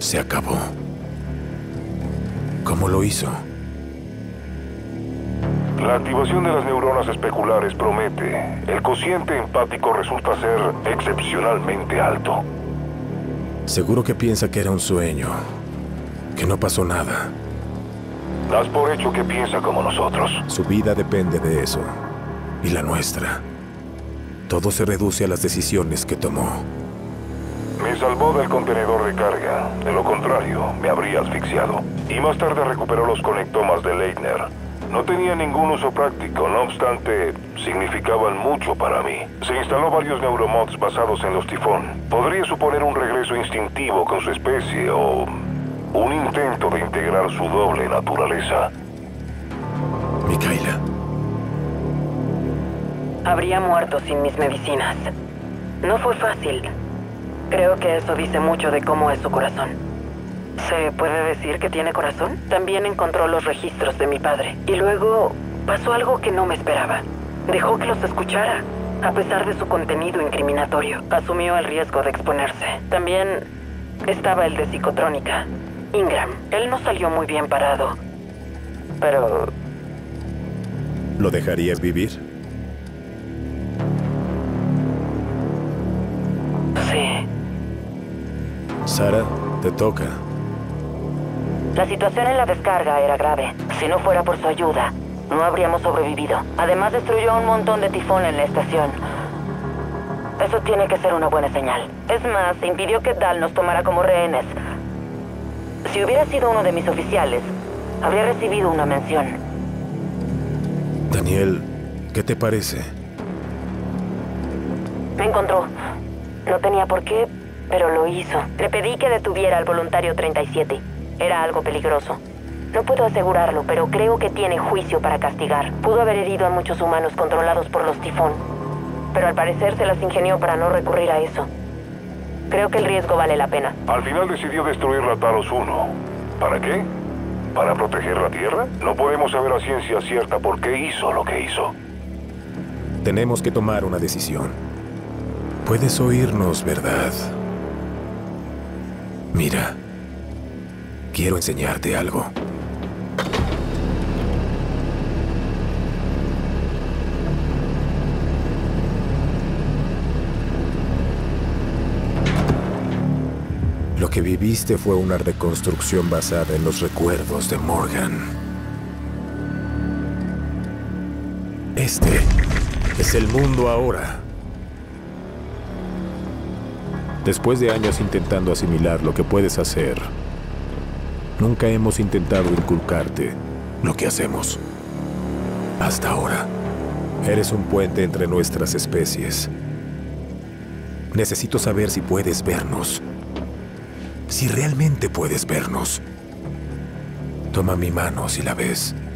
Se acabó. ¿Cómo lo hizo? La activación de las neuronas especulares promete. El cociente empático resulta ser excepcionalmente alto. Seguro que piensa que era un sueño, que no pasó nada. Das por hecho que piensa como nosotros. Su vida depende de eso, y la nuestra. Todo se reduce a las decisiones que tomó. Me salvó del contenedor de carga. De lo contrario, me habría asfixiado. Y más tarde recuperó los conectomas de Leitner. No tenía ningún uso práctico, no obstante, significaban mucho para mí. Se instaló varios neuromods basados en los tifón. Podría suponer un regreso instintivo con su especie o un intento de integrar su doble naturaleza. Mikaela. Habría muerto sin mis medicinas. No fue fácil. Creo que eso dice mucho de cómo es su corazón. ¿Se puede decir que tiene corazón? También encontró los registros de mi padre. Y luego pasó algo que no me esperaba. Dejó que los escuchara, a pesar de su contenido incriminatorio. Asumió el riesgo de exponerse. También estaba el de psicotrónica, Ingram. Él no salió muy bien parado. Pero... ¿Lo dejarías vivir? sí. Sara, te toca. La situación en la descarga era grave. Si no fuera por su ayuda, no habríamos sobrevivido. Además, destruyó un montón de tifón en la estación. Eso tiene que ser una buena señal. Es más, impidió que Dahl nos tomara como rehenes. Si hubiera sido uno de mis oficiales, habría recibido una mención. Daniel, ¿qué te parece? Me encontró. No tenía por qué, pero lo hizo. Le pedí que detuviera al voluntario 37. Era algo peligroso. No puedo asegurarlo, pero creo que tiene juicio para castigar. Pudo haber herido a muchos humanos controlados por los tifón, pero al parecer se las ingenió para no recurrir a eso. Creo que el riesgo vale la pena. Al final decidió destruir la Talos 1. ¿Para qué? ¿Para proteger la Tierra? No podemos saber a ciencia cierta por qué hizo lo que hizo. Tenemos que tomar una decisión. Puedes oírnos, ¿verdad? Mira. Quiero enseñarte algo. Lo que viviste fue una reconstrucción basada en los recuerdos de Morgan. Este es el mundo ahora. Después de años intentando asimilar lo que puedes hacer, nunca hemos intentado inculcarte lo que hacemos. Hasta ahora, eres un puente entre nuestras especies. Necesito saber si puedes vernos. Si realmente puedes vernos. Toma mi mano si la ves.